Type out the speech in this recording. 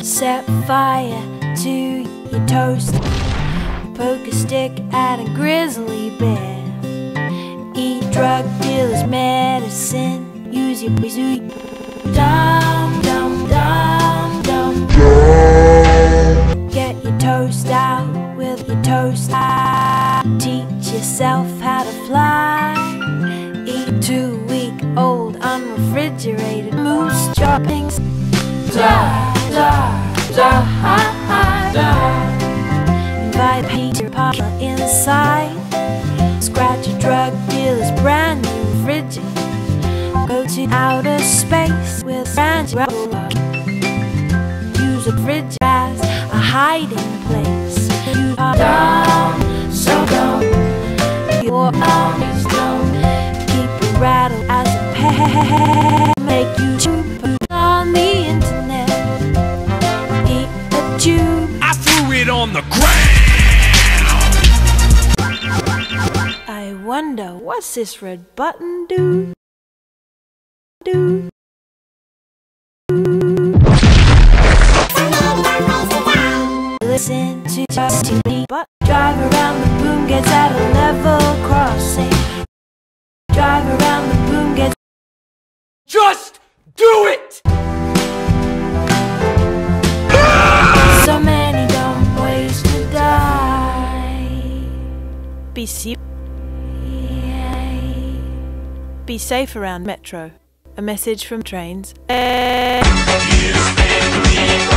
Set fire to your toast. Poke a stick at a grizzly bear. Eat drug dealers' medicine. Use your bazooka. Dum dum dum dum. Get your toast out with your toast. Teach yourself how to fly. Eat 2-week-old unrefrigerated moose droppings. Die, die, die, die. Invite Peter Parker inside. Scratch a drug dealer's brand new fridge. Go to outer space with brand new roller. Use a fridge as a hiding place. You are dumb, so dumb. Your arm is dumb. Keep a rattle as a pet. Make you tube on the internet. Eat a tube. I threw it on the ground. I wonder what's this red button do? Listen to TV, but drive around the boom gets at a level crossing. Drive around the boom gets. Just do it! So many dumb ways to die. Be safe. Be safe around Metro. A message from trains.